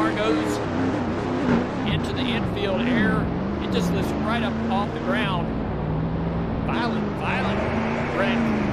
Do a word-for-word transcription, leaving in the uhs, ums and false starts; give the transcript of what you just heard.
car goes into the infield air, it just lifts right up off the ground. Violent, violent wreck.